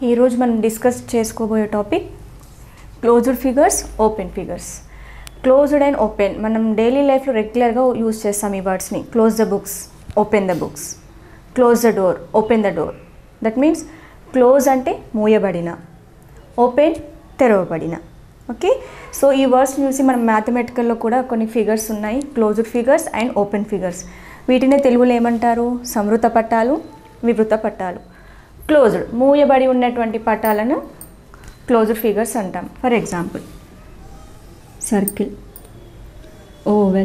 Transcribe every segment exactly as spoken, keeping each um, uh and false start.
ఈ రోజు మనం డిస్కస్ చేసుకోబోయే topic closed figures, open figures. Closed and open మనం డైలీ లైఫ్లో రెగ్యులర్గా యూజ్ చేస్తాం ఈ వర్డ్స్ని. Close the books, open the books. Close the door, open the door. That means close అంటే మూయబడిన, ఓపెన్ తెరవబడిన. ఓకే, సో ఈ వర్డ్స్ చూసి మనం మ్యాథమెటికల్లో కూడా కొన్ని ఫిగర్స్ ఉన్నాయి, closed figures and open figures. వీటినే తెలుగులో ఏమంటారు? సంవృత పటాలు, వివృత పటాలు. క్లోజ్డ్ మూయబడి ఉన్నటువంటి పటాలను క్లోజ్డ్ ఫిగర్స్ అంటాం. ఫర్ ఎగ్జాంపుల్ సర్కిల్, ఓవెల్,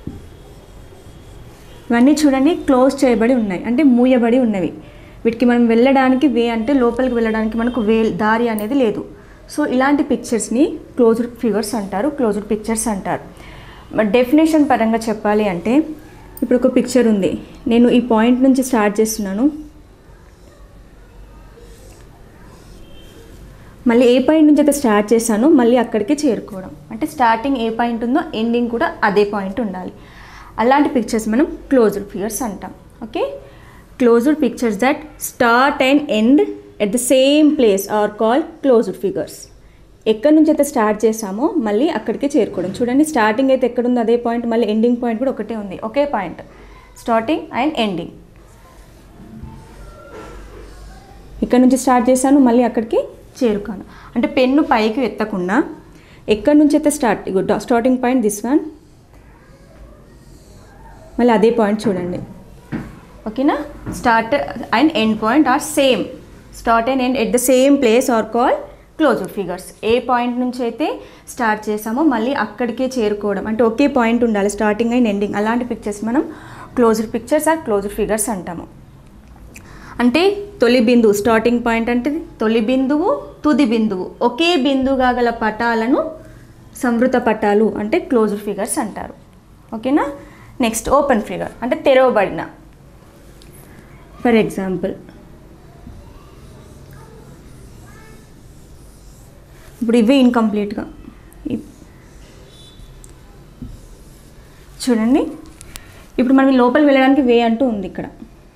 ఇవన్నీ చూడండి క్లోజ్ చేయబడి ఉన్నాయి, అంటే మూయబడి ఉన్నవి. వీటికి మనం వెళ్ళడానికి వే, అంటే లోపలికి వెళ్ళడానికి మనకు వే దారి అనేది లేదు. సో ఇలాంటి పిక్చర్స్ని క్లోజ్డ్ ఫిగర్స్ అంటారు, క్లోజ్డ్ పిక్చర్స్ అంటారు. డెఫినేషన్ పరంగా చెప్పాలి అంటే, ఇప్పుడు ఒక పిక్చర్ ఉంది, నేను ఈ పాయింట్ నుంచి స్టార్ట్ చేస్తున్నాను, మళ్ళీ ఏ పాయింట్ నుంచి అయితే స్టార్ట్ చేశానో మళ్ళీ అక్కడికి చేరుకోవడం. అంటే స్టార్టింగ్ ఏ పాయింట్ ఉందో ఎండింగ్ కూడా అదే పాయింట్ ఉండాలి. అలాంటి పిక్చర్స్ మనం క్లోజ్డ్ ఫిగర్స్ అంటాం. Okay, closed pictures that start and end at the same place are called closed figures. ఎక్కడి నుంచి అయితే స్టార్ట్ చేసామో మళ్ళీ అక్కడికి చేరుకోవడం. చూడండి, స్టార్టింగ్ అయితే ఎక్కడుందో అదే పాయింట్, మళ్ళీ ఎండింగ్ పాయింట్ కూడా ఒకటే ఉంది, ఒకే పాయింట్, స్టార్టింగ్ అండ్ ఎండింగ్. ఇక్కడ నుంచి స్టార్ట్ చేశాను, మళ్ళీ అక్కడికి చేరుకాను. అంటే పెన్ను పైకి ఎత్తకుండా ఎక్కడి నుంచి అయితే start, starting point this one, మళ్ళీ అదే పాయింట్ చూడండి. ఓకేనా, start and end point are same, start and end at the same place are called closed figures. ఏ పాయింట్ నుంచి అయితే స్టార్ట్ చేసామో మళ్ళీ అక్కడికే చేరుకోవడం, అంటే ఒకే పాయింట్ ఉండాలి స్టార్టింగ్ అండ్ ఎండింగ్. అలాంటి పిక్చర్స్ మనం closed pictures or closed figures అంటాము. అంటే తొలి బిందువు, స్టార్టింగ్ పాయింట్ అంటే తొలి బిందువు, తుది బిందువు, ఒకే బిందువుగా గల పటాలను సంవృత పటాలు అంటే క్లోజ్డ్ ఫిగర్స్ అంటారు. ఓకేనా, నెక్స్ట్ ఓపెన్ ఫిగర్ అంటే తెరవబడిన. ఫర్ ఎగ్జాంపుల్ ఇప్పుడు ఇవి ఇన్కంప్లీట్గా చూడండి. ఇప్పుడు మనం లోపలికి వెళ్ళడానికి వే అంటూ ఉంది ఇక్కడ,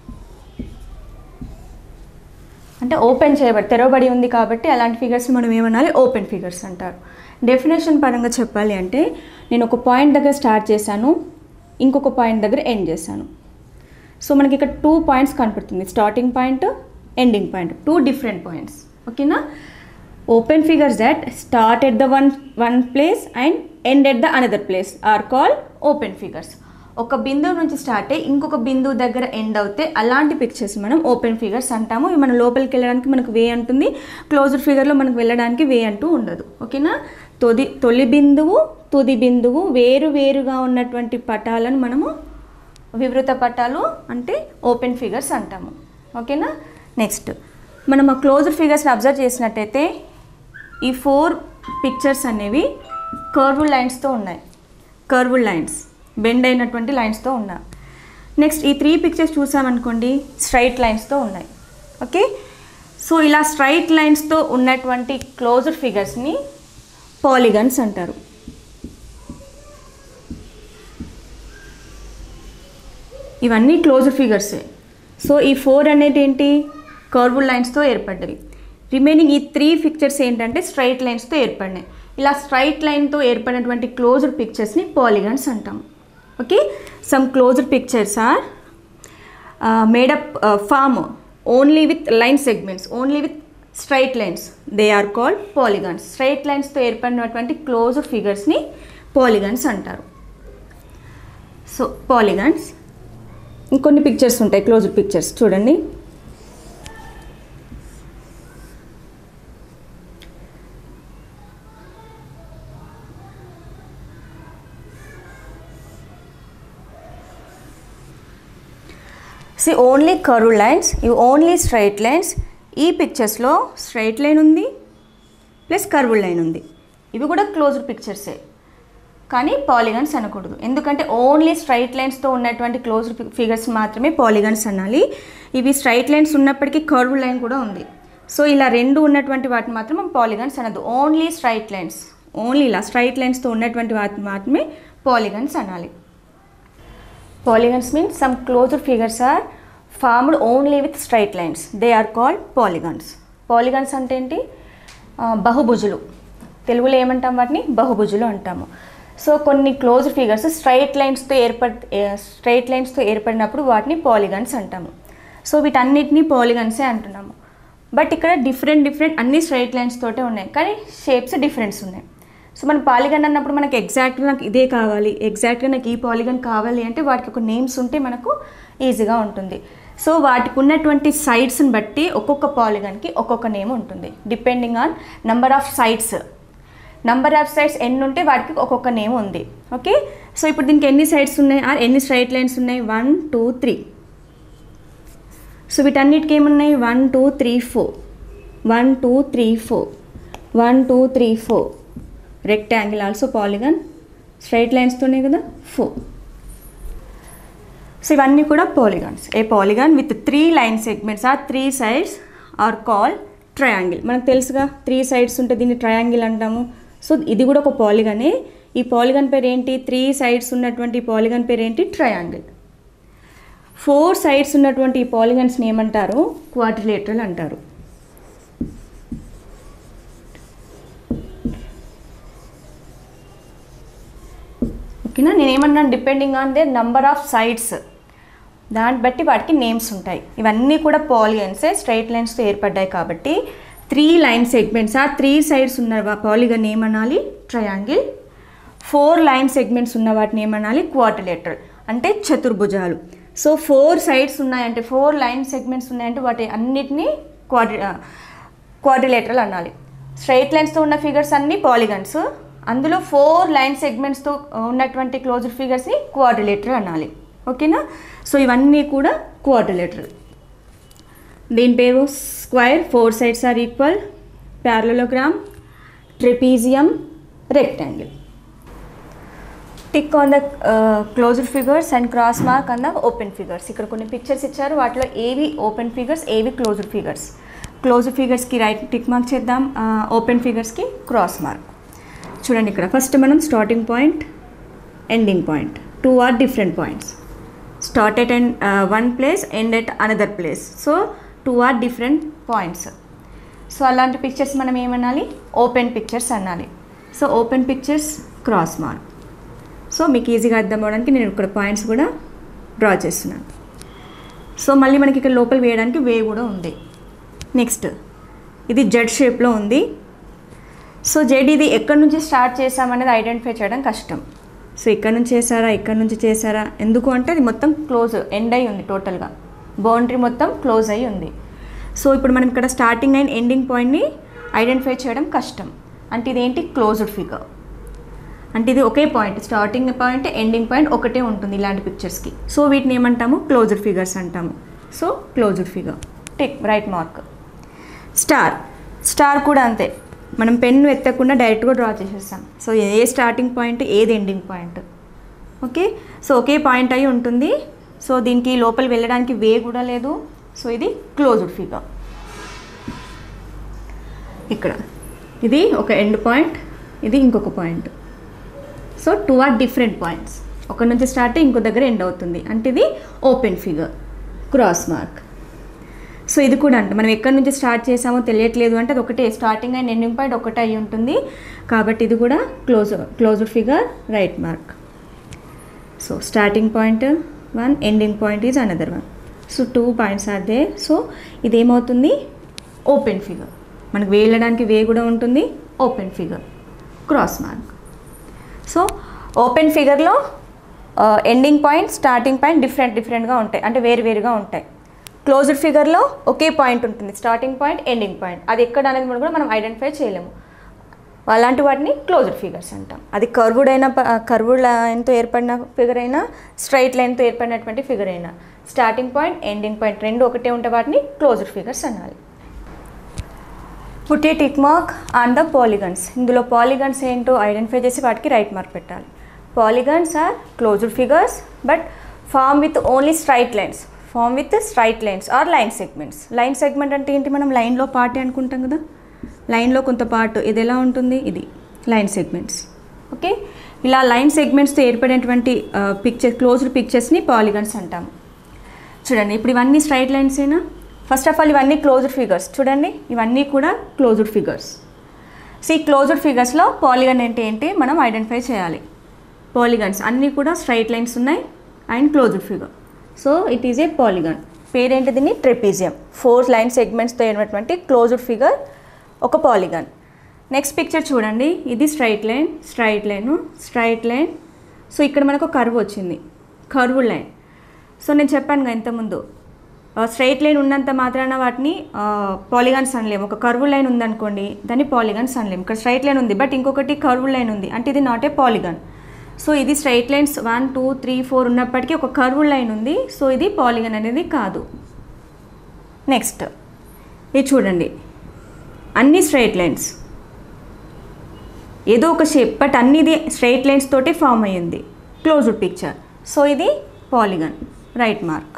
అంటే ఓపెన్ చేయబడి తెరవబడి ఉంది కాబట్టి అలాంటి ఫిగర్స్ మనం ఏమనాలి? ఓపెన్ ఫిగర్స్ అంటారు. డెఫినేషన్ పరంగా చెప్పాలి అంటే, నేను ఒక పాయింట్ దగ్గర స్టార్ట్ చేశాను, ఇంకొక పాయింట్ దగ్గర ఎండ్ చేశాను. సో మనకి ఇక్కడ టూ పాయింట్స్ కనపడుతుంది, starting point, ending point, two different points. ఓకేనా, open figures that start at the one one place and end at the another place are called open figures. ఒక బిందువు నుంచి start అయ్యి ఇంకొక బిందువు దగ్గర ఎండ్ అవుతే అలాంటి పిక్చర్స్ మనం ఓపెన్ ఫిగర్స్ అంటాము. ఇవి మన లోపలికి వెళ్ళడానికి మనకు వే అంటుంది, క్లోజ్డ్ ఫిగర్లో మనకు వెళ్ళడానికి వే అంటూ ఉండదు. ఓకేనా, తొలి తొలి బిందువు, తుది బిందువు వేరు వేరుగా ఉన్నటువంటి పటాలను మనము వివృత పటాలు అంటే ఓపెన్ ఫిగర్స్ అంటాము. ఓకేనా, నెక్స్ట్ మనం ఆ క్లోజ్డ్ ఫిగర్స్ని అబ్జర్వ్ చేసినట్టయితే ఈ ఫోర్ పిక్చర్స్ అనేవి కర్వ్డ్ లైన్స్తో ఉన్నాయి, కర్వ్డ్ లైన్స్, బెండ్ అయినటువంటి లైన్స్తో ఉన్నాయి. నెక్స్ట్ ఈ త్రీ పిక్చర్స్ చూసామనుకోండి, స్ట్రైట్ లైన్స్తో ఉన్నాయి. ఓకే, సో ఇలా స్ట్రైట్ లైన్స్తో ఉన్నటువంటి క్లోజ్డ్ ఫిగర్స్ని పాలిగన్స్ అంటారు. ఇవన్నీ క్లోజ్డ్ ఫిగర్సే. సో ఈ ఫోర్ అనేది ఏంటి? కర్వ్డ్ లైన్స్తో ఏర్పడ్డవి. రిమైనింగ్ ఈ త్రీ పిక్చర్స్ ఏంటంటే స్ట్రైట్ లైన్స్తో ఏర్పడినాయి. ఇలా స్ట్రైట్ లైన్తో ఏర్పడినటువంటి క్లోజ్డ్ పిక్చర్స్ని పాలిగన్స్ అంటాం. Okay, some closed pictures are made up form only with line segments, only with straight lines, they are called polygons. Straight లైన్స్తో ఏర్పడినటువంటి క్లోజ్డ్ ఫిగర్స్ని పాలిగన్స్ అంటారు. So polygons. ఇంకొన్ని పిక్చర్స్ ఉంటాయి క్లోజ్డ్ పిక్చర్స్, చూడండి. See, ఓన్లీ కర్వ్ లైన్స్, ఇవి only straight lines. ఈ పిక్చర్స్లో స్ట్రైట్ లైన్ ఉంది ప్లస్ కర్వ్డ్ లైన్ ఉంది, ఇవి కూడా క్లోజ్డ్ పిక్చర్సే, కానీ పాలిగన్స్ అనకూడదు. ఎందుకంటే ఓన్లీ స్ట్రైట్ లైన్స్తో ఉన్నటువంటి క్లోజ్డ్ ఫిగర్స్ మాత్రమే పాలిగన్స్ అనాలి. ఇవి స్ట్రైట్ లైన్స్ ఉన్నప్పటికీ కర్వ్డ్ లైన్ కూడా ఉంది. సో ఇలా రెండు ఉన్నటువంటి వాటిని మాత్రం పాలిగన్స్ అనదు. ఓన్లీ స్ట్రైట్ లైన్స్, ఓన్లీ ఇలా స్ట్రైట్ లైన్స్తో ఉన్నటువంటి వాటిని మాత్రమే పాలిగన్స్ అనాలి. Polygons means some closed figures are formed only with straight lines. They are called polygons. Polygons అంటే ఏంటి? బహుభుజులు. తెలుగులో ఏమంటాం వాటిని? బహుభుజులు అంటాము. సో కొన్ని క్లోజ్డ్ ఫిగర్స్ స్ట్రైట్ లైన్స్తో ఏర్పడి స్ట్రైట్ లైన్స్తో ఏర్పడినప్పుడు వాటిని పాలిగాన్స్ అంటాము. సో వీటన్నిటిని పాలిగాన్సే అంటున్నాము. బట్ ఇక్కడ డిఫరెంట్ డిఫరెంట్ అన్ని స్ట్రైట్ లైన్స్ తోటే ఉన్నాయి, కానీ షేప్స్ డిఫరెన్స్ ఉన్నాయి. సో మనం పాలిగన్ అన్నప్పుడు మనకు ఎగ్జాక్ట్గా నాకు ఇదే కావాలి, ఎగ్జాక్ట్గా నాకు ఈ పాలిగన్ కావాలి అంటే వాటికి ఒక నేమ్స్ ఉంటే మనకు ఈజీగా ఉంటుంది. సో వాటికి ఉన్నటువంటి సైడ్స్ని బట్టి ఒక్కొక్క పాలిగన్కి ఒక్కొక్క నేమ్ ఉంటుంది, depending on number of sides. Number of sides ఎన్ని ఉంటే వాటికి ఒక్కొక్క నేమ్ ఉంది. ఓకే, సో ఇప్పుడు దీనికి ఎన్ని సైడ్స్ ఉన్నాయి ఆర్ ఎన్ని స్ట్రైట్ లైన్స్ ఉన్నాయి? One two three. సో వీటన్నిటికి ఏమున్నాయి? One two three four, one two three four, one two three four. Rectangle also polygon, straight లైన్స్తోనే కదా ఫోర్. సో ఇవన్నీ కూడా polygons. A polygon with three line segments or three sides are call triangle. మనకు తెలుసుగా three sides ఉంటే దీన్ని triangle అంటాము. So ఇది కూడా ఒక పాలిగనే. ఈ పాలిగన్ పేరు ఏంటి? త్రీ సైడ్స్ ఉన్నటువంటి పాలిగన్ పేరు ఏంటి? ట్రయాంగిల్. ఫోర్ సైడ్స్ ఉన్నటువంటి ఈ పాలిగన్స్ని ఏమంటారు? క్వాడ్రిలేటరల్ అంటారు. ఓకేనా? నేనేమన్నాను? Depending on the number of sides, దాన్ని బట్టి వాటికి నేమ్స్ ఉంటాయి. ఇవన్నీ కూడా పాలిగన్సే, స్ట్రైట్ లైన్స్తో ఏర్పడ్డాయి కాబట్టి త్రీ లైన్ సెగ్మెంట్స్ ఆ త్రీ సైడ్స్ ఉన్న పాలిగన్ ఏమనాలి? ట్రయాంగిల్. ఫోర్ లైన్ సెగ్మెంట్స్ ఉన్న వాటిని ఏమనాలి? క్వాడ్రిలేటరల్, అంటే చతుర్భుజాలు. సో ఫోర్ సైడ్స్ ఉన్నాయంటే, ఫోర్ లైన్ సెగ్మెంట్స్ ఉన్నాయంటే వాటి అన్నిటినీ క్వాడ్రి క్వాడ్రిలేటరల్ అనాలి. స్ట్రైట్ లైన్స్తో ఉన్న ఫిగర్స్ అన్నీ పాలిగన్స్, అందులో ఫోర్ లైన్ సెగ్మెంట్స్తో ఉన్నటువంటి క్లోజ్డ్ ఫిగర్స్ని క్వాడ్రిలేటరల్ అనాలి. ఓకేనా? సో ఇవన్నీ కూడా క్వాడ్రిలేటరల్. దీని పేరు square, four sides are equal, parallelogram, trapezium, rectangle. Tick on the closed figures and cross mark on the open figures. ఇక్కడ కొన్ని పిక్చర్స్ ఇచ్చారు, వాటిలో ఏవి ఓపెన్ ఫిగర్స్, ఏవి క్లోజ్డ్ ఫిగర్స్. క్లోజ్డ్ ఫిగర్స్కి రైట్ టిక్ మార్క్ చేద్దాం, ఓపెన్ ఫిగర్స్కి క్రాస్ మార్క్. చూడండి ఇక్కడ ఫస్ట్ మనం starting point, ending point, two are different points. Start at and one place, end at another place. So two are different points. So అలాంటి pictures మనం ఏమనాలి? Open pictures అనాలి. So open pictures cross mark. So మీకు ఈజీగా అర్థం అవ్వడానికి నేను ఇక్కడ పాయింట్స్ కూడా డ్రా చేస్తున్నాను. సో మళ్ళీ మనకి ఇక్కడ లోపల వేయడానికి వే కూడా ఉంది. నెక్స్ట్ ఇది జెడ్ షేప్లో ఉంది. సో జెడ్ ఇది ఎక్కడి నుంచి స్టార్ట్ చేసామనేది ఐడెంటిఫై చేయడం కష్టం. సో ఇక్కడ నుంచి చేశారా, ఇక్కడ నుంచి చేశారా, ఎందుకు అంటే అది మొత్తం క్లోజ్ ఎండ్ అయి ఉంది, టోటల్గా బౌండరీ మొత్తం క్లోజ్ అయి ఉంది. సో ఇప్పుడు మనం ఇక్కడ స్టార్టింగ్ అండ్ ఎండింగ్ పాయింట్ని ఐడెంటిఫై చేయడం కష్టం. అంటే ఇదేంటి? Closed figure. అంటే ఇది ఒకే point, starting point ending point ఒకటే ఉంటుంది ఇలాంటి పిక్చర్స్కి. సో వీటిని ఏమంటాము? క్లోజ్డ్ ఫిగర్స్ అంటాము. So closed figure, tick right mark. Star, star కూడా అంతే, మనం పెన్ను ఎత్తకుండా డైరెక్ట్గా డ్రా చేసేస్తాం. సో ఏ స్టార్టింగ్ పాయింట్, ఏది ఎండింగ్ పాయింట్. ఓకే, సో ఒకే పాయింట్ అయి ఉంటుంది. సో దీనికి లోపల వెళ్ళడానికి వే కూడా లేదు. సో ఇది క్లోజ్డ్ ఫిగర్. ఇక్కడ ఇది ఒక ఎండ్ పాయింట్, ఇది ఇంకొక point. So two are different points, ఒక నుంచి స్టార్ట్ ఇంకో దగ్గర ఎండ్ అవుతుంది, అంటే ఇది open figure, cross mark. So ఇది కూడా అంటే మనం ఎక్కడి నుంచి స్టార్ట్ చేసామో తెలియట్లేదు అంటే అది ఒకటే, స్టార్టింగ్ అండ్ ఎండింగ్ పాయింట్ ఒకటే అయి ఉంటుంది కాబట్టి ఇది కూడా close closed figure, right mark. So starting point one, ending point is another one. So two points are there. So ఇదేమవుతుంది? Open figure. మనకు వేయడానికి వే కూడా ఉంటుంది, open figure, cross mark. So open ఫిగర్లో ending point, starting point different డిఫరెంట్గా ఉంటాయి, అంటే వేరు వేరుగా ఉంటాయి. క్లోజ్డ్ ఫిగర్లో ఒకే పాయింట్ ఉంటుంది, స్టార్టింగ్ పాయింట్, ఎండింగ్ పాయింట్. అది ఎక్కడ అనేది కూడా మనం ఐడెంటిఫై చేయలేము. అలాంటి వాటిని క్లోజ్డ్ ఫిగర్స్ అంటాం. అది కర్వ్డ్ అయినా, కర్వ్డ్ లైన్తో ఏర్పడిన ఫిగర్ అయినా, స్ట్రైట్ లైన్తో ఏర్పడినటువంటి ఫిగర్ అయినా, స్టార్టింగ్ పాయింట్, ఎండింగ్ పాయింట్ రెండు ఒకటే ఉంటే వాటిని క్లోజ్డ్ ఫిగర్స్ అనాలి. Put a tick mark on the polygons. ఇందులో పాలిగన్స్ ఏంటో ఐడెంటిఫై చేసి వాటికి రైట్ మార్క్ పెట్టాలి. Polygons are closed figures but form with only straight lines, form with straight lines are line segments. Line segment అంటే ఏంటి? మనం లైన్లో పార్ట్ అనుకుంటాం కదా, లైన్లో కొంత పార్ట్, ఇది ఎలా ఉంటుంది? ఇది లైన్ సెగ్మెంట్స్. ఓకే, ఇలా లైన్ సెగ్మెంట్స్తో ఏర్పడినటువంటి పిక్చర్, క్లోజ్డ్ పిక్చర్స్ని పాలిగన్స్ అంటాము. చూడండి ఇప్పుడు ఇవన్నీ స్ట్రైట్ లైన్స్ అయినా, ఫస్ట్ ఆఫ్ ఆల్ ఇవన్నీ క్లోజ్డ్ ఫిగర్స్ చూడండి, ఇవన్నీ కూడా క్లోజ్డ్ ఫిగర్స్. సో ఈ క్లోజ్డ్ ఫిగర్స్లో పాలిగన్ అంటే ఏంటి మనం ఐడెంటిఫై చేయాలి. పాలిగన్స్ అన్నీ కూడా స్ట్రైట్ లైన్స్ ఉన్నాయి and closed figure. So it is a polygon. పేరేంటి దీన్ని? ట్రెపీజియం. ఫోర్ లైన్ సెగ్మెంట్స్తో అయినటువంటి క్లోజ్డ్ ఫిగర్ ఒక పాలిగన్. నెక్స్ట్ పిక్చర్ చూడండి, ఇది straight line, straight line, straight line. So ఇక్కడ మనకు కర్వ్ వచ్చింది, కర్వ్ లైన్. సో నేను చెప్పాను కదా ఇంతకుముందు, స్ట్రైట్ లైన్ ఉన్నంత మాత్రాన వాటిని పాలిగన్స్ అనలేము. ఒక కర్వ్ లైన్ ఉందనుకోండి దాన్ని పాలిగన్స్ అనలేము. ఇక్కడ స్ట్రైట్ లైన్ ఉంది బట్ ఇంకొకటి కర్వ్ లైన్ ఉంది అంటే ఇది నాట్ ఏ పాలిగన్. సో ఇది straight lines one two three four ఉన్నప్పటికీ ఒక కర్వ్ లైన్ ఉంది, సో ఇది పాలిగన్ అనేది కాదు. నెక్స్ట్ ఇది చూడండి, అన్ని స్ట్రైట్ లైన్స్, ఏదో ఒక షేప్ బట్ అన్నిది స్ట్రైట్ లైన్స్ తోటి ఫామ్ అయ్యింది, క్లోజ్డ్ పిక్చర్. సో ఇది పాలిగన్, రైట్ మార్క్.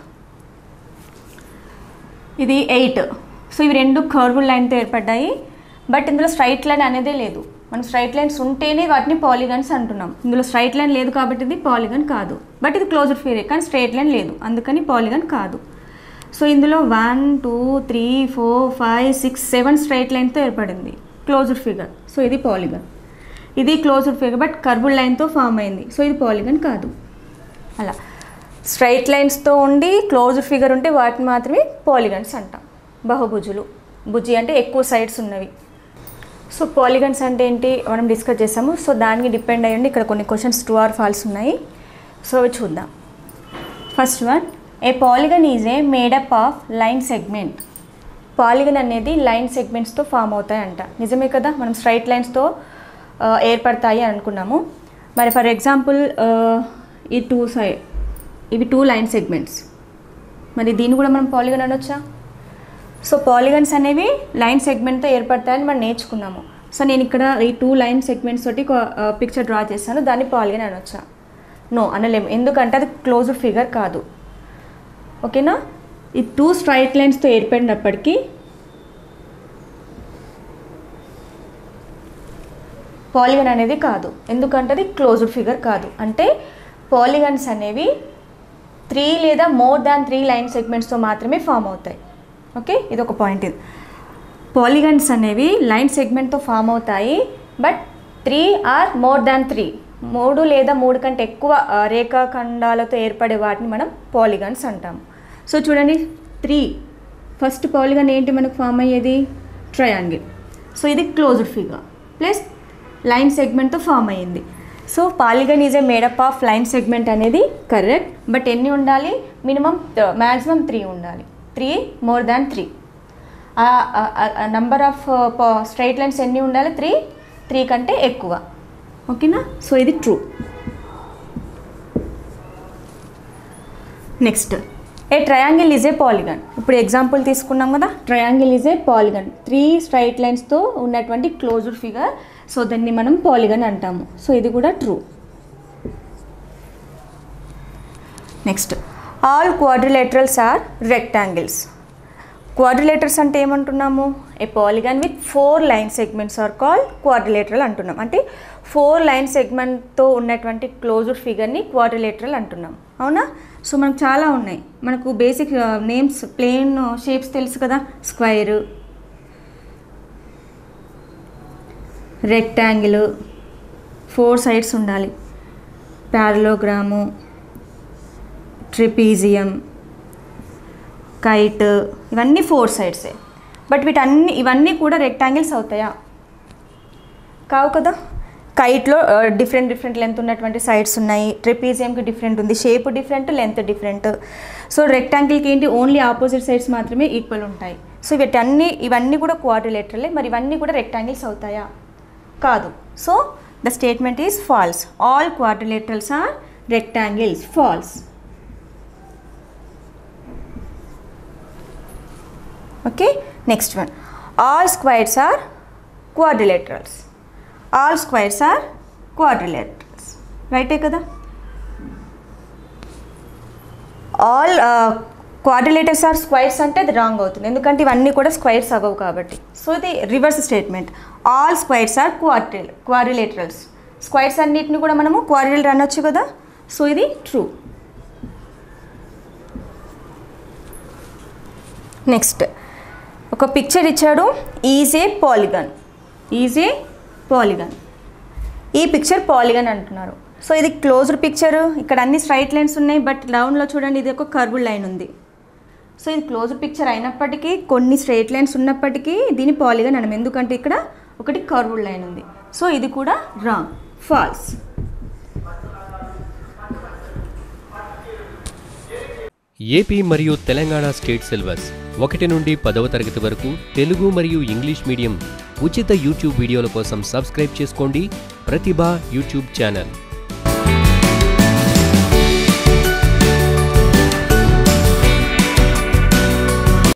ఇది ఎయిట్. సో ఇవి రెండు కర్వ్ లైన్తో ఏర్పడ్డాయి బట్ ఇందులో స్ట్రైట్ లైన్ అనేదే లేదు. మనం స్ట్రైట్ లైన్స్ ఉంటేనే వాటిని పాలిగన్స్ అంటున్నాం. ఇందులో స్ట్రైట్ లైన్ లేదు కాబట్టి ఇది పాలిగన్ కాదు. బట్ ఇది క్లోజ్డ్ ఫిగర్ కానీ స్ట్రైట్ లైన్ లేదు, అందుకని పాలిగన్ కాదు. సో ఇందులో one two three four five six seven straight లైన్తో ఏర్పడింది క్లోజ్డ్ ఫిగర్. సో ఇది పాలిగన్. ఇది క్లోజ్డ్ ఫిగర్ బట్ కర్వ్డ్ లైన్తో ఫామ్ అయింది, సో ఇది పాలిగన్ కాదు. అలా స్ట్రైట్ లైన్స్తో ఉండి క్లోజ్డ్ ఫిగర్ ఉంటే వాటిని మాత్రమే పాలిగన్స్ అంటాం. బహుభుజులు, భుజి అంటే ఎక్కువ సైడ్స్ ఉన్నవి. సో పాలిగన్స్ అంటే ఏంటి మనం డిస్కస్ చేసాము. సో దానికి డిపెండ్ అయ్యండి ఇక్కడ కొన్ని క్వశ్చన్స్ ట్రూ ఆర్ ఫాల్స్ ఉన్నాయి. సో అవి చూద్దాం. First one, a polygon is a made up of line segment. Polygon అనేది లైన్ సెగ్మెంట్స్తో ఫామ్ అవుతాయి అంట. నిజమే కదా, మనం స్ట్రైట్ లైన్స్తో ఏర్పడతాయి అని అనుకున్నాము. మరి ఫర్ ఎగ్జాంపుల్ ఈ టూ సైడ్ ఇవి టూ లైన్ సెగ్మెంట్స్, మరి దీన్ని కూడా మనం పాలిగన్ అనొచ్చా? సో పాలిగన్స్ అనేవి లైన్ సెగ్మెంట్తో ఏర్పడతాయని మనం నేర్చుకున్నాము. సో నేను ఇక్కడ ఈ టూ లైన్ సెగ్మెంట్స్ తోటి పిక్చర్ డ్రా చేస్తాను, దాన్ని పాలిగన్ అనొచ్చా? నో అనలేము, ఎందుకంటే అది క్లోజ్డ్ ఫిగర్ కాదు. ఓకేనా, ఈ టూ స్ట్రైట్ లైన్స్తో ఏర్పడినప్పటికీ పాలిగన్ అనేది కాదు, ఎందుకంటే అది క్లోజ్డ్ ఫిగర్ కాదు. అంటే పాలిగన్స్ అనేవి త్రీ లేదా మోర్ దాన్ త్రీ లైన్ సెగ్మెంట్స్తో మాత్రమే ఫామ్ అవుతాయి. ఓకే, ఇది ఒక పాయింట్. ఇది పాలిగన్స్ అనేవి లైన్ సెగ్మెంట్తో ఫామ్ అవుతాయి but three or more than three, మూడు లేదా మూడు కంటే ఎక్కువ రేఖాఖండాలతో ఏర్పడే వాటిని మనం పాలిగన్స్ అంటాము. సో చూడండి, త్రీ ఫస్ట్ పాలిగన్ ఏంటి మనకు ఫామ్ అయ్యేది? ట్రయాంగిల్. సో ఇది క్లోజ్డ్ ఫిగర్ ప్లస్ లైన్ సెగ్మెంట్తో ఫామ్ అయ్యింది. So polygon is a made up of line segment అనేది కరెక్ట్. బట్ ఎన్ని ఉండాలి? మినిమం మ్యాక్సిమం త్రీ ఉండాలి. Three more than three. Number of straight lines ఎన్ని ఉండాలి? త్రీ, త్రీ కంటే ఎక్కువ. ఓకేనా, సో ఇది true. Next, a triangle is a polygon. ఇప్పుడు ఎగ్జాంపుల్ తీసుకున్నాం కదా, triangle is a polygon. Three straight లైన్స్తో ఉన్నటువంటి క్లోజ్డ్ ఫిగర్, సో దాన్ని మనం పాలిగన్ అంటాము. సో ఇది కూడా true. Next, all quadrilaterals are rectangles. Quadrilaterals అంటే ఏమంటున్నాము? A polygon with four line segments are called quadrilateral అంటున్నాం. అంటే ఫోర్ లైన్ సెగ్మెంట్తో ఉన్నటువంటి క్లోజ్డ్ ఫిగర్ని క్వాడ్రిలేటరల్ అంటున్నాం. అవునా? సో మనకు చాలా ఉన్నాయి. మనకు బేసిక్ నేమ్స్ ప్లేన్ షేప్స్ తెలుసు కదా, స్క్వైర్, రెక్టాంగిల్, ఫోర్ సైడ్స్ ఉండాలి, ప్యారలోగ్రాము, ట్రిపీజియం, కైట్, ఇవన్నీ ఫోర్ సైడ్సే. బట్ వీటన్ని ఇవన్నీ కూడా రెక్టాంగిల్స్ అవుతాయా? కావు కదా. కైట్లో డిఫరెంట్ డిఫరెంట్ లెంత్ ఉన్నటువంటి సైడ్స్ ఉన్నాయి, ట్రెపీజియంకి డిఫరెంట్ ఉంది, shape different, length different. So రెక్టాంగిల్కి ఏంటి? ఓన్లీ ఆపోజిట్ సైడ్స్ మాత్రమే ఈక్వల్ ఉంటాయి. సో వీటన్ని ఇవన్నీ కూడా క్వాడ్రిలేటరలే. మరి ఇవన్నీ కూడా రెక్టాంగిల్స్ అవుతాయా? కాదు. So the statement is false. All quadrilaterals are rectangles. False. Okay, next one, all squares are quadrilaterals. All squares are quadrilaterals. రైటే కదా. ఆల్ క్వాడ్రిలేటర్స్ ఆర్ స్క్వైర్స్ అంటే అది రాంగ్ అవుతుంది, ఎందుకంటే ఇవన్నీ కూడా స్క్వైర్స్ అవ్వవు కాబట్టి. సో ఇది reverse statement. All squares are quadri quadrilaterals. Squares అన్నిటిని కూడా మనము క్వాడ్రిలేటర్ అనొచ్చు కదా. సో ఇది ట్రూ. నెక్స్ట్ ఒక పిక్చర్ ఇచ్చాడు, is a polygon, is a polygon. ఈ పిక్చర్ పాలిగన్ అంటున్నారు. సో ఇది క్లోజ్డ్ పిక్చర్, ఇక్కడ అన్ని స్ట్రైట్ లైన్స్ ఉన్నాయి, బట్ డౌన్లో చూడండి ఇది ఒక కర్వ్డ్ లైన్ ఉంది. సో ఇది క్లోజ్డ్ పిక్చర్ అయినప్పటికీ, కొన్ని స్ట్రైట్ లైన్స్ ఉన్నప్పటికీ దీని పాలిగన్ అనం, ఎందుకంటే ఇక్కడ ఒకటి కర్వ్డ్ లైన్ ఉంది. సో ఇది కూడా రాంగ్, ఫాల్స్. ఏపీ మరియు తెలంగాణ స్టేట్ సిలబస్ ఒకటి నుండి పదవ తరగతి వరకు తెలుగు మరియు ఇంగ్లీష్ మీడియం ఉచిత యూట్యూబ్ వీడియోల కోసం సబ్స్క్రైబ్ చేసుకోండి ప్రతిభ యూట్యూబ్ ఛానల్.